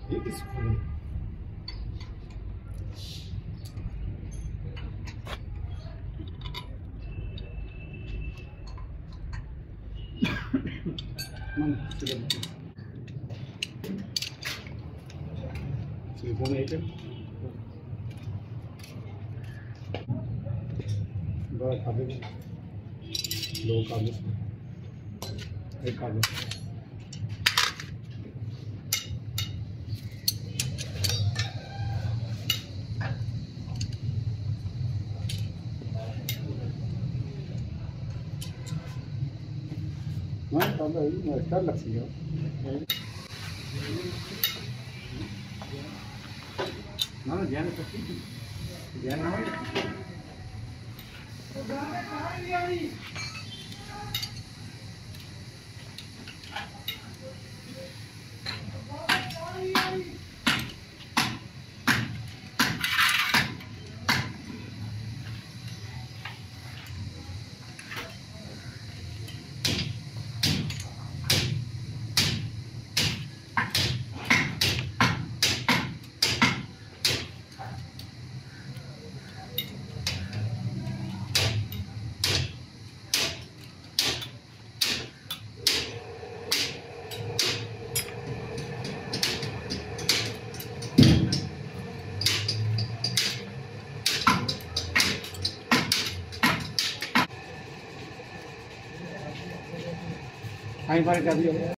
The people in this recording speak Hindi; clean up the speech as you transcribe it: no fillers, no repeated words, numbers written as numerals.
ये किस मन सिलिकॉन है क्या बड़ा कागज दो कागज एक कागज ना कागज ये स्टार लग सी है ना ध्यान रखिए ध्यान ना आई बार कर दिया।